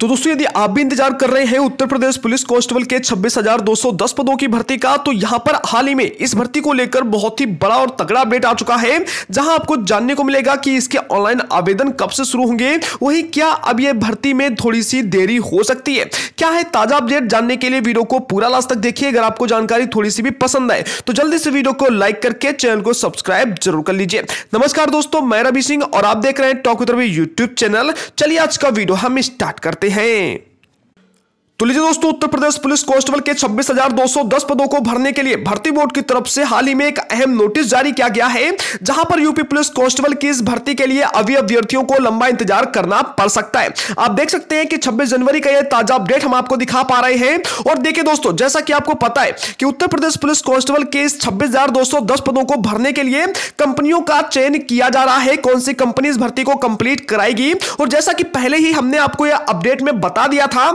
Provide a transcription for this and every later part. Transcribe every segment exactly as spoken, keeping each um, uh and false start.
तो दोस्तों यदि आप भी इंतजार कर रहे हैं उत्तर प्रदेश पुलिस कांस्टेबल के छब्बीस हजार दो सौ दस पदों की भर्ती का, तो यहां पर हाल ही में इस भर्ती को लेकर बहुत ही बड़ा और तगड़ा अपडेट आ चुका है, जहां आपको जानने को मिलेगा कि इसके ऑनलाइन आवेदन कब से शुरू होंगे, वही क्या अब यह भर्ती में थोड़ी सी देरी हो सकती है, क्या है ताजा अपडेट। जानने के लिए वीडियो को पूरा लास्ट तक देखिए। अगर आपको जानकारी थोड़ी सी भी पसंद आए तो जल्दी से वीडियो को लाइक करके चैनल को सब्सक्राइब जरूर कर लीजिए। नमस्कार दोस्तों, मैं रवि सिंह और आप देख रहे हैं talk with Ravi YouTube channel. चलिए आज का वीडियो हम स्टार्ट करते हैं। तो लीजिए दोस्तों, उत्तर प्रदेश पुलिस कांस्टेबल के छब्बीस हजार दो सौ दस पदों को भरने के लिए भर्ती बोर्ड की तरफ से हाल ही में एक अहम नोटिस जारी किया गया है, जहां पर यूपी पुलिस कांस्टेबल की इस भर्ती के लिए अभी अभ्यर्थियों को लंबा इंतजार करना पड़ सकता है। आप देख सकते हैं कि छब्बीस जनवरी का यह ताजा अपडेट हम आपको दिखा पा रहे हैं। और देखिए दोस्तों, जैसा कि आपको पता है कि उत्तर प्रदेश पुलिस कांस्टेबल के इस छब्बीस हजार दो सौ दस पदों को भरने के लिए कंपनियों का चयन किया जा रहा है, कौन सी कंपनी इस भर्ती को कंप्लीट कराएगी। और जैसा कि पहले ही हमने आपको यह अपडेट में बता दिया था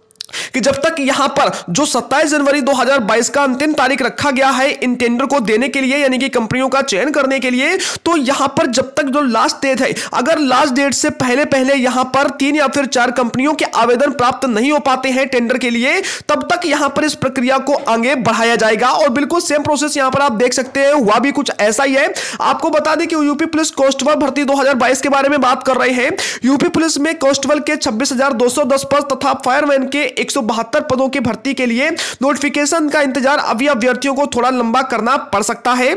कि जब तक यहां पर जो सत्ताईस जनवरी दो हज़ार बाईस का अंतिम तारीख रखा गया है इन टेंडर को देने के लिए, यानी कि कंपनियों का चयन करने के लिए, तो यहां पर जब तक जो लास्ट डेट है, अगर लास्ट डेट से पहले पहले यहां पर तीन या फिर चार कंपनियों के आवेदन प्राप्त नहीं हो पाते हैं टेंडर के लिए, तब तक यहां पर इस प्रक्रिया को आगे बढ़ाया जाएगा। और बिल्कुल सेम प्रोसेस यहां पर आप देख सकते हैं, हुआ भी कुछ ऐसा ही है। आपको बता दें कि यूपी पुलिस कांस्टेबल भर्ती दो हज़ार बाईस के बारे में बात कर रहे हैं। यूपी पुलिस में कांस्टेबल के छब्बीस हजार दो सौ दस पद तथा फायरमैन के एक सौ बहत्तर पदों की भर्ती के लिए नोटिफिकेशन का इंतजार अभी अभ्यर्थियों को थोड़ा लंबा करना पड़ सकता है।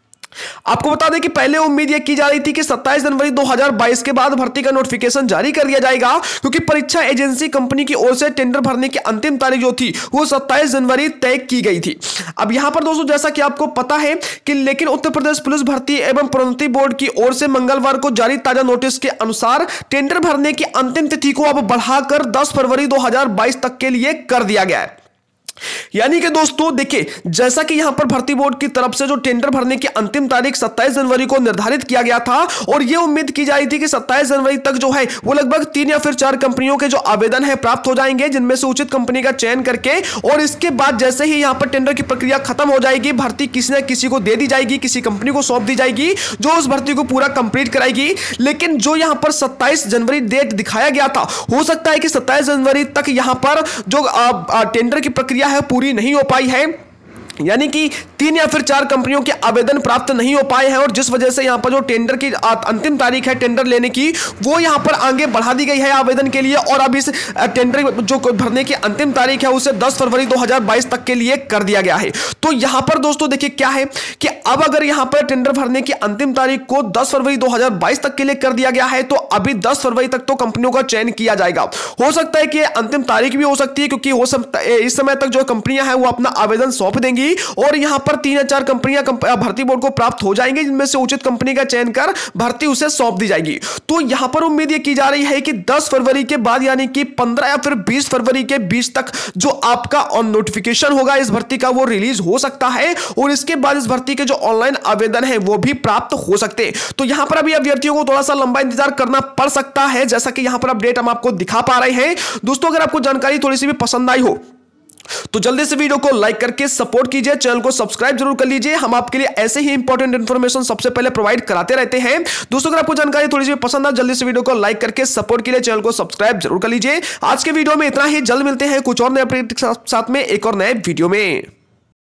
आपको बता दें कि पहले उम्मीद यह की जा रही थी कि सत्ताईस जनवरी दो हज़ार बाईस के बाद भर्ती का नोटिफिकेशन जारी कर दिया जाएगा, क्योंकि परीक्षा एजेंसी कंपनी की ओर से टेंडर भरने की अंतिम तारीख जो थी वो सत्ताईस जनवरी तय की गई थी। अब यहां पर दोस्तों, जैसा कि आपको पता है कि लेकिन उत्तर प्रदेश पुलिस भर्ती एवं प्रोन्नति बोर्ड की ओर से मंगलवार को जारी ताजा नोटिस के अनुसार टेंडर भरने की अंतिम तिथि को अब बढ़ाकर दस फरवरी दो हज़ार बाईस तक के लिए कर दिया गया है। यानी कि दोस्तों देखिए, जैसा कि यहां पर भर्ती बोर्ड की तरफ से जो टेंडर भरने की अंतिम तारीख सत्ताईस जनवरी को निर्धारित किया गया था, और यह उम्मीद की जा रही थी कि सत्ताईस जनवरी तक जो है वो लगभग तीन या फिर चार कंपनियों के जो आवेदन है प्राप्त हो जाएंगे, जिनमें से उचित कंपनी का चयन करके, और इसके बाद जैसे ही यहां पर टेंडर की प्रक्रिया खत्म हो जाएगी, भर्ती किसी न किसी को दे दी जाएगी, किसी कंपनी को सौंप दी जाएगी जो उस भर्ती को पूरा कंप्लीट कराएगी। लेकिन जो यहां पर सत्ताईस जनवरी डेट दिखाया गया था, हो सकता है कि सत्ताईस जनवरी तक यहां पर जो टेंडर की प्रक्रिया है पूरी नहीं हो पाई है, यानी कि तीन या फिर चार कंपनियों के आवेदन प्राप्त नहीं हो पाए हैं, और जिस वजह से यहां पर जो टेंडर की अंतिम तारीख है टेंडर लेने की, वो यहां पर आगे बढ़ा दी गई है आवेदन के लिए, और अब इस टेंडर जो भरने की अंतिम तारीख है उसे दस फरवरी दो हज़ार बाईस तक के लिए कर दिया गया है। तो यहां पर दोस्तों देखिए क्या है कि अब अगर यहां पर टेंडर भरने की अंतिम तारीख को दस फरवरी दो हज़ार बाईस तक के लिए कर दिया गया है, तो अभी दस फरवरी तक तो कंपनियों का चयन किया जाएगा। हो सकता है कि अंतिम तारीख भी हो सकती है, क्योंकि हो सकता है इस समय तक जो कंपनियां हैं वो अपना आवेदन सौंप देंगी, और यहां पर तीन या चार कंपनियां भर्ती बोर्ड को प्राप्त हो जाएंगी, जिनमें से उचित कंपनी का चयन कर भर्ती उसे सौंप दी जाएगी। तो यहां पर उम्मीद यह की जा रही है कि दस फरवरी के बाद, यानी कि पंद्रह या फिर बीस फरवरी के बीच तक जो आपका ऑन नोटिफिकेशन होगा इस भर्ती का वो रिलीज हो सकता है, और इसके बाद इस भर्ती के जो ऑनलाइन आवेदन है वो भी प्राप्त हो सकते हैं। तो यहां पर अभी अभ्यर्थियों को थोड़ा सा लंबा इंतजार करना पड़ सकता है, जैसा कि यहां पर अपडेट हम आपको दिखा पा रहे हैं। दोस्तों, अगर आपको जानकारी थोड़ी सी भी पसंद आई हो तो जल्दी से वीडियो को लाइक करके सपोर्ट कीजिए, चैनल को सब्सक्राइब जरूर कर लीजिए। हम आपके लिए ऐसे ही इंपॉर्टेंट इंफॉर्मेशन सबसे पहले प्रोवाइड कराते रहते हैं। दोस्तों, अगर आपको जानकारी थोड़ी सी पसंद आए जल्दी से वीडियो को लाइक करके सपोर्ट के लिए चैनल को सब्सक्राइब जरूर कर लीजिए। आज के वीडियो में इतना ही, जल्द मिलते हैं कुछ और नए अपडेट के साथ में एक और नए वीडियो में।